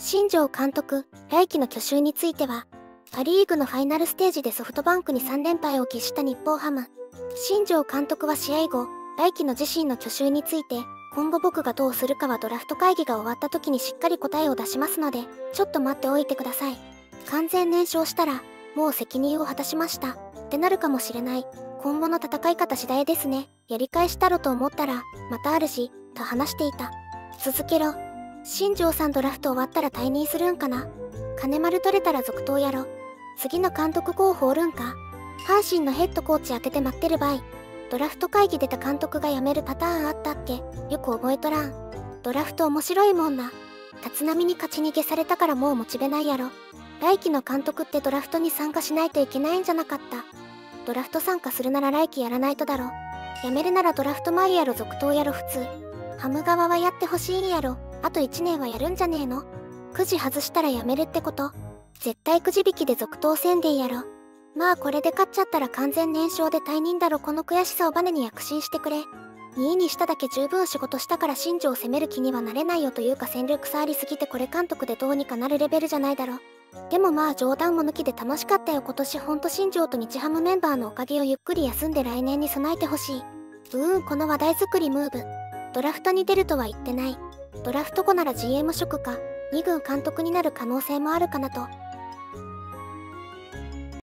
新庄監督、来季の去就については、パ・リーグのファイナルステージでソフトバンクに3連敗を喫した日本ハム。新庄監督は試合後、来季の自身の去就について、今後僕がどうするかはドラフト会議が終わった時にしっかり答えを出しますので、ちょっと待っておいてください。完全燃焼したら、もう責任を果たしました。ってなるかもしれない。今後の戦い方次第ですね。やり返したろと思ったら、またあるし、と話していた。続けろ。新庄さんドラフト終わったら退任するんかな。金丸取れたら続投やろ。次の監督候補おるんか。阪神のヘッドコーチ当てて待ってる場合。ドラフト会議出た監督が辞めるパターンあったっけ。よく覚えとらん。ドラフト面白いもんな。立浪に勝ち逃げされたからもうモチベないやろ。来季の監督ってドラフトに参加しないといけないんじゃなかった。ドラフト参加するなら来季やらないとだろ。辞めるならドラフト前やろ続投やろ普通。ハム側はやってほしいんやろ。あと1年はやるんじゃねえの。くじ外したら辞めるってこと。絶対くじ引きで続投宣伝やろ。まあこれで勝っちゃったら完全燃焼で退任だろ。この悔しさをバネに躍進してくれ。2位にしただけ十分仕事したから新庄を責める気にはなれないよ。というか戦力差ありすぎてこれ監督でどうにかなるレベルじゃないだろ。でもまあ冗談も抜きで楽しかったよ。今年ほんと新庄と日ハムメンバーのおかげをゆっくり休んで来年に備えてほしい。この話題作りムーブ。ドラフトに出るとは言ってない。ドラフト後なら GM 職か2軍監督になる可能性もあるかなと。